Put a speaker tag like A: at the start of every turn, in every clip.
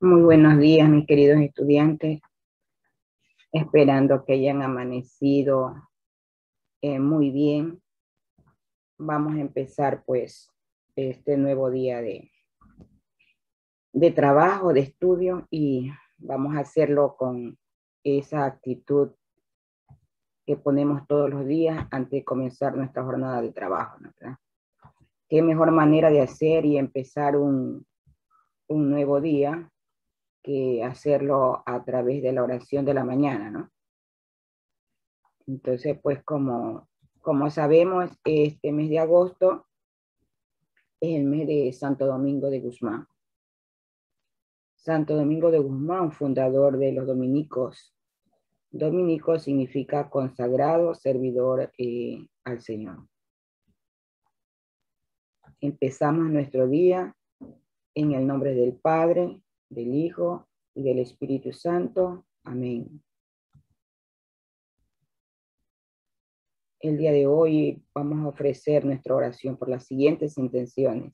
A: Muy buenos días, mis queridos estudiantes. Esperando que hayan amanecido muy bien. Vamos a empezar pues este nuevo día de trabajo, de estudio, y vamos a hacerlo con esa actitud que ponemos todos los días antes de comenzar nuestra jornada de trabajo, ¿verdad? Qué mejor manera de hacer y empezar un nuevo día que hacerlo a través de la oración de la mañana, ¿no? Entonces, pues como sabemos, este mes de agosto es el mes de Santo Domingo de Guzmán. Santo Domingo de Guzmán, fundador de los dominicos. Dominico significa consagrado, servidor al Señor. Empezamos nuestro día en el nombre del Padre, del Hijo y del Espíritu Santo. Amén. El día de hoy vamos a ofrecer nuestra oración por las siguientes intenciones.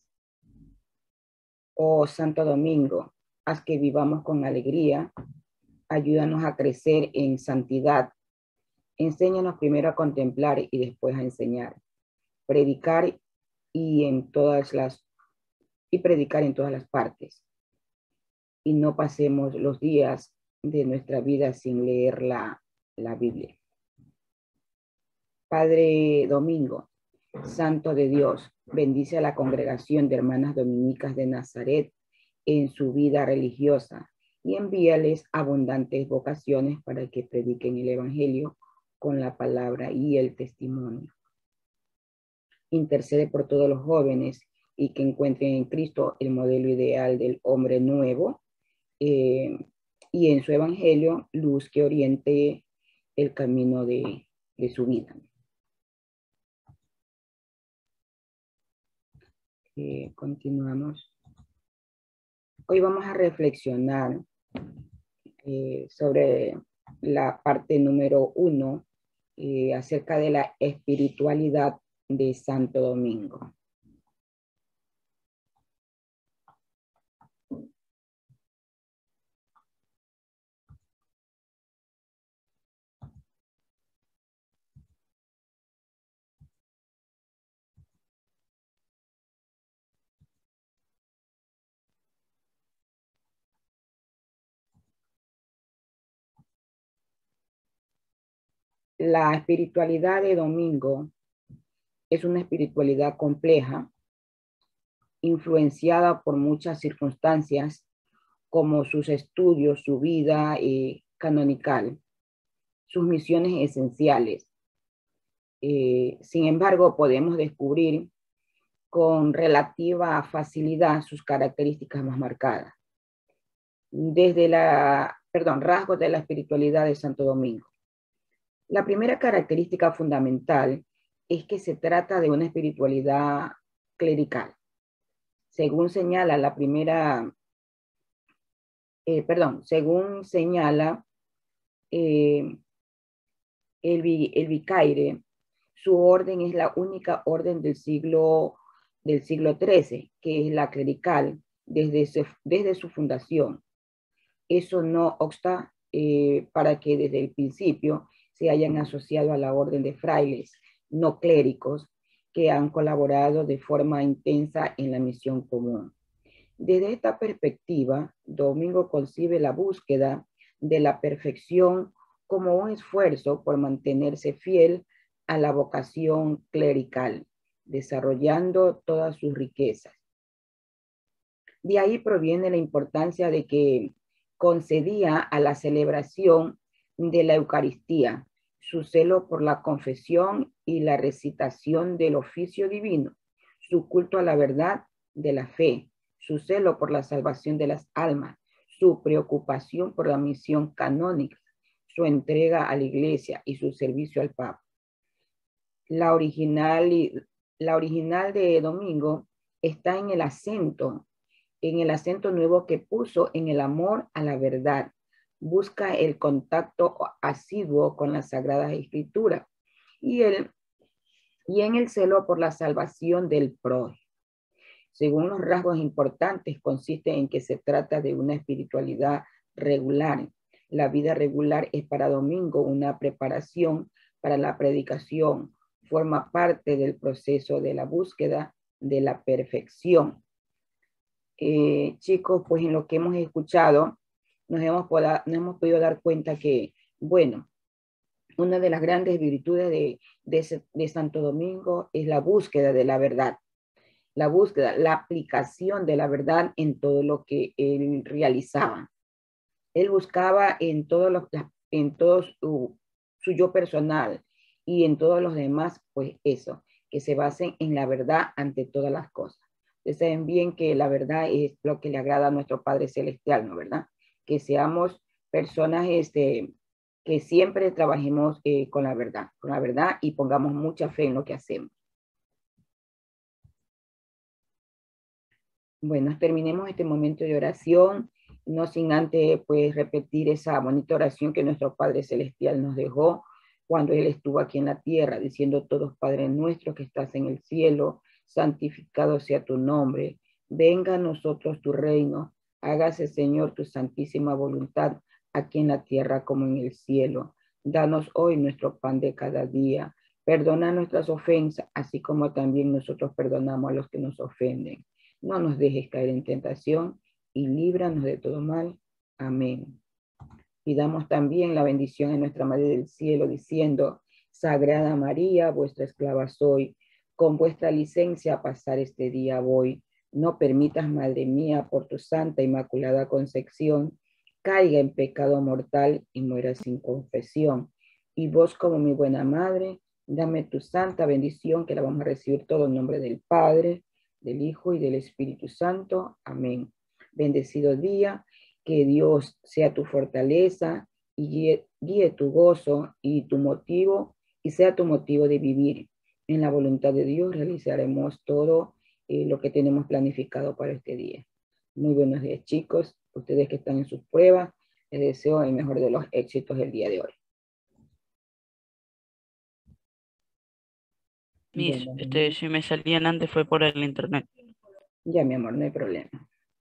A: Oh Santo Domingo, haz que vivamos con alegría, ayúdanos a crecer en santidad, enséñanos primero a contemplar y después a enseñar, predicar predicar en todas las partes, y no pasemos los días de nuestra vida sin leer la Biblia. Padre Domingo, Santo de Dios, bendice a la congregación de hermanas dominicas de Nazaret en su vida religiosa y envíales abundantes vocaciones para que prediquen el Evangelio con la palabra y el testimonio. Intercede por todos los jóvenes y que encuentren en Cristo el modelo ideal del hombre nuevo y en su Evangelio luz que oriente el camino de su vida. Continuamos. Hoy vamos a reflexionar sobre la parte número 1 acerca de la espiritualidad de Santo Domingo. La espiritualidad de Domingo es una espiritualidad compleja, influenciada por muchas circunstancias, como sus estudios, su vida canonical, sus misiones esenciales. Sin embargo, podemos descubrir con relativa facilidad sus características más marcadas. Rasgos de la espiritualidad de Santo Domingo. La primera característica fundamental es que se trata de una espiritualidad clerical. Según señala el vicaire, su orden es la única orden del siglo XIII, que es la clerical, desde su fundación. Eso no obsta para que desde el principio se hayan asociado a la orden de frailes no clérigos que han colaborado de forma intensa en la misión común. Desde esta perspectiva, Domingo concibe la búsqueda de la perfección como un esfuerzo por mantenerse fiel a la vocación clerical, desarrollando todas sus riquezas. De ahí proviene la importancia de que concedía a la celebración de la Eucaristía, su celo por la confesión y la recitación del oficio divino, su culto a la verdad de la fe, su celo por la salvación de las almas, su preocupación por la misión canónica, su entrega a la Iglesia y su servicio al Papa. La original de Domingo está en el acento nuevo que puso en el amor a la verdad. Busca el contacto asiduo con las Sagradas Escrituras y en el celo por la salvación del prójimo. Según los rasgos importantes, consiste en que se trata de una espiritualidad regular. La vida regular es para Domingo una preparación para la predicación, forma parte del proceso de la búsqueda de la perfección. Chicos, pues en lo que hemos escuchado, nos hemos podido dar cuenta que, bueno, una de las grandes virtudes de Santo Domingo es la búsqueda de la verdad, la búsqueda, la aplicación de la verdad en todo lo que él realizaba. Él buscaba en todo su yo personal y en todos los demás, pues eso, que se basen en la verdad ante todas las cosas. Ustedes saben bien que la verdad es lo que le agrada a nuestro Padre Celestial, ¿no? ¿Verdad? Que seamos personas que siempre trabajemos con la verdad y pongamos mucha fe en lo que hacemos. Bueno, terminemos este momento de oración, no sin antes pues repetir esa bonita oración que nuestro Padre Celestial nos dejó cuando Él estuvo aquí en la tierra, diciendo todos, Padre nuestro que estás en el cielo, santificado sea tu nombre, venga a nosotros tu reino, hágase Señor tu santísima voluntad, aquí en la tierra como en el cielo. Danos hoy nuestro pan de cada día, perdona nuestras ofensas, así como también nosotros perdonamos a los que nos ofenden. No nos dejes caer en tentación y líbranos de todo mal. Amén. Pidamos también la bendición en nuestra Madre del Cielo, diciendo, Sagrada María, vuestra esclava soy, con vuestra licencia a pasar este día voy. No permitas, Madre mía, por tu santa inmaculada concepción, caiga en pecado mortal y muera sin confesión. Y vos, como mi buena Madre, dame tu santa bendición, que la vamos a recibir todo en nombre del Padre, del Hijo y del Espíritu Santo. Amén. Bendecido día, que Dios sea tu fortaleza y guíe tu gozo y tu motivo y sea tu motivo de vivir. En la voluntad de Dios realizaremos todo lo que tenemos planificado para este día. Muy buenos días, chicos. Ustedes que están en sus pruebas, les deseo el mejor de los éxitos el día de hoy.
B: Si me salían antes fue por el internet.
A: Ya, mi amor, no hay problema.